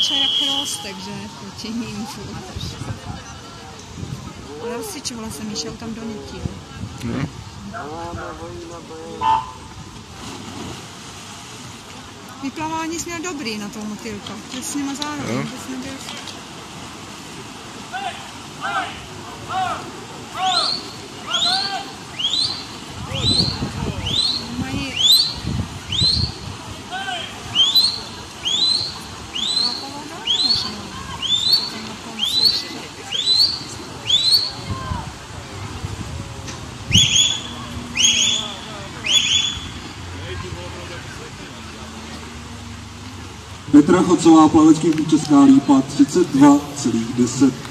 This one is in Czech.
uteče jak chrostek, že? Proti ním furt. Ale rozsvičovala jsem ji, šel tam do nití. Vyplavání jsi měl dobrý na toho motýlka, že s nima zároveň, že jsi nebyl... Mají... Petra Chocová, plavecký klub Česká Lípa, 32,10.